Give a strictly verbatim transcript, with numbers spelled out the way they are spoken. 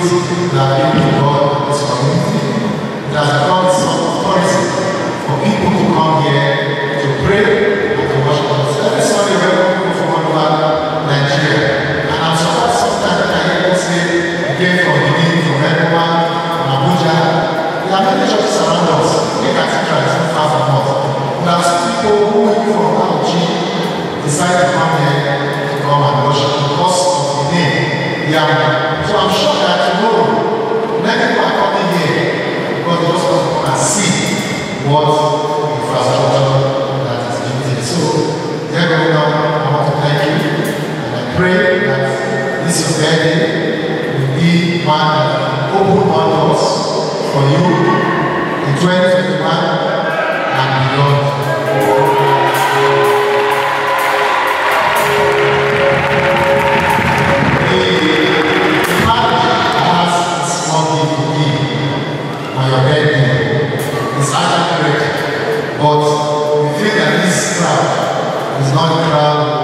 that people to God in this community. It has become some tourism for people to come here to pray and to worship God. Every Sunday, we have people from all over Nigeria. And I'm surprised sometimes I hear people say they came from Benin, from Edinburgh, from Abuja. There are many churches around us. The cathedral is not far from us. We have seen people who went from Abuja decide to come here to come and worship because of the name. Yeah. So I'm sure that tomorrow, many people are coming here because they just want to come and see what infrastructure that is needed. So, dear Governor, I want to thank you and I pray that this your birthday will be one that will open all doors for you in twenty twenty-one and beyond. But we feel that this crowd is not a crowd